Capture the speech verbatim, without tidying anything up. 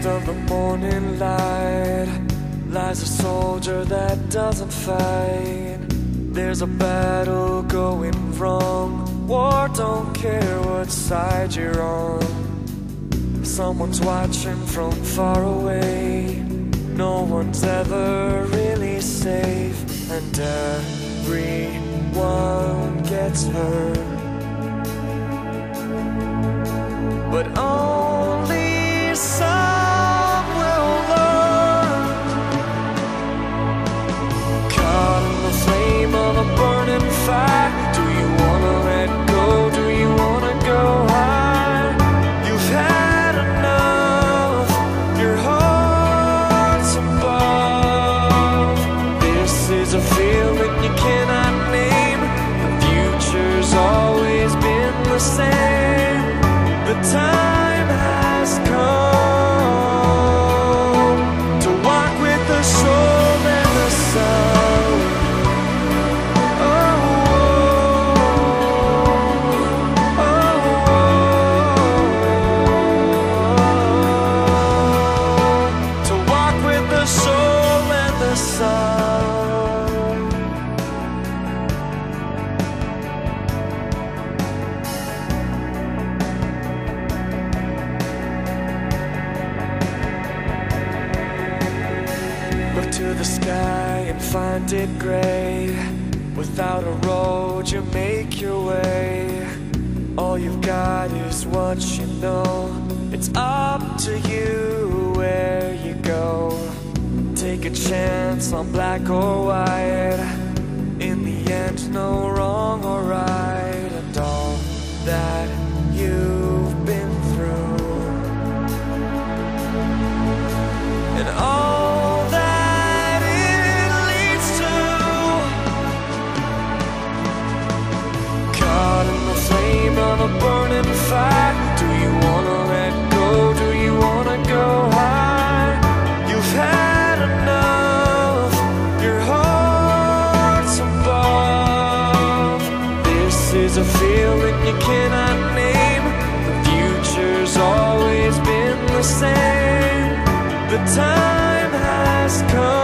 waste of the morning light lies a soldier that doesn't fight. There's a battle going wrong. War don't care what side you're on. Someone's watching from far away. No one's ever really safe, and everyone gets hurt. But only some will learn. Caught in the flame of a burning fire. Do you wanna let go? Do you wanna go high? You've had enough. Your heart's above. This is a feeling you cannot name. The future's always been the same. The time has come to walk with the soul and the sun. Oh, oh, oh, oh. To walk with the soul and the sun. Look to the sky and find it gray. Without a road you make your way. All you've got is what you know. It's up to you where you go. Take a chance on black or white. In the end, no wrong or right. And all that you've been through, and all that it leads to. Caught in the flame of a burning fire. Do you wanna let go? Do you wanna go high? You've had enough. Your heart's above. This is a feeling you cannot name. The future's always been the same. The time has come